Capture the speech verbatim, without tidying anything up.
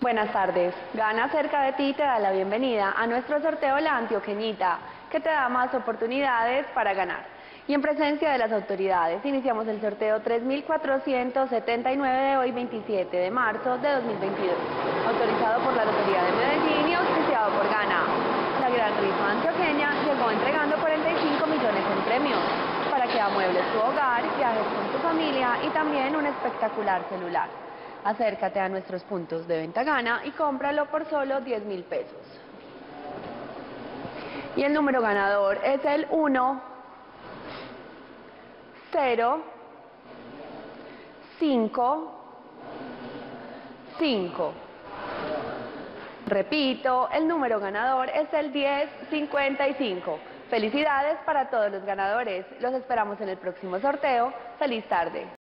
Buenas tardes. Gana cerca de ti te da la bienvenida a nuestro sorteo La Antioqueñita, que te da más oportunidades para ganar. Y en presencia de las autoridades, iniciamos el sorteo tres mil cuatrocientos setenta y nueve de hoy, veintisiete de marzo de dos mil veintidós, autorizado por la Lotería de Medellín y auspiciado por Gana. La gran rifa antioqueña llegó entregando cuarenta y cinco millones en premios, para que amuebles tu hogar, viajes con tu familia y también un espectacular celular. Acércate a nuestros puntos de venta Gana y cómpralo por solo diez mil pesos. Y el número ganador es el uno, cero, cinco, cinco. Repito, el número ganador es el diez cincuenta y cinco. Felicidades para todos los ganadores. Los esperamos en el próximo sorteo. Feliz tarde.